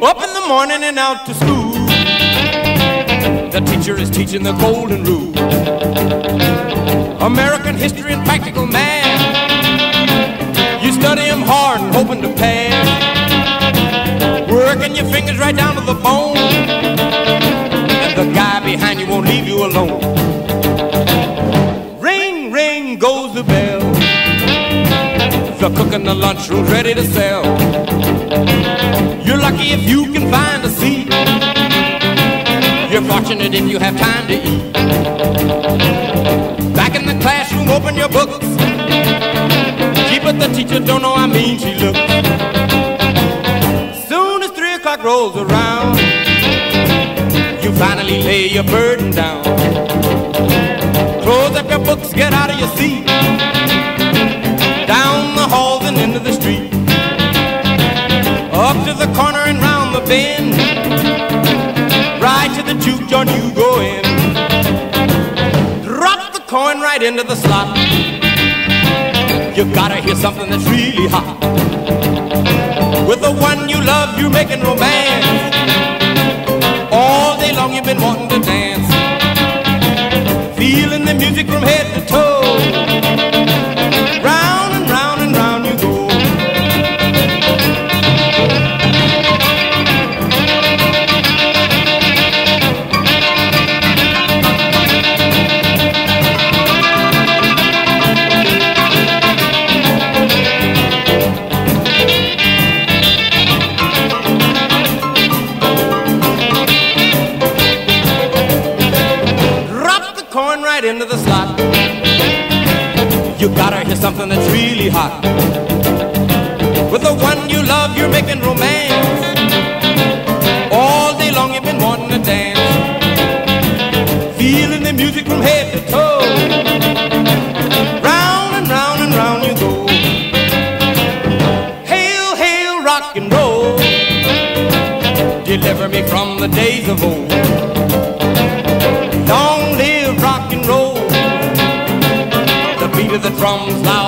Up in the morning and out to school. The teacher is teaching the golden rule. American history and practical math. You study them hard and hoping to pass. Working your fingers right down to the bone. And the guy behind you won't leave you alone. Ring, ring goes the bell. The cook in the lunchroom's ready to sell. You're lucky if you can find a seat. You're fortunate if you have time to eat. Back in the classroom, open your books. Gee, but the teacher don't know how mean she looks. Soon as 3 o'clock rolls around, you finally lay your burden down. Close up your books, get out of your seat. Down the halls and into the street. Up to the corner and round the bend. Right to the juke joint you go in. Drop the coin right into the slot. You gotta hear something that's really hot. With the one you love, you're making romance. All day long you've been wanting to dance. Feeling the music from head to toe. Round and round and round you go. Right into the slot. You gotta hear something that's really hot. With the one you love, you're making romance. All day long you've been wanting to dance. Feeling the music from head to toe. Round and round and round you go. Hail, hail, rock and roll. Deliver me from the days of old. Long live rock and roll. The beat of the drums loud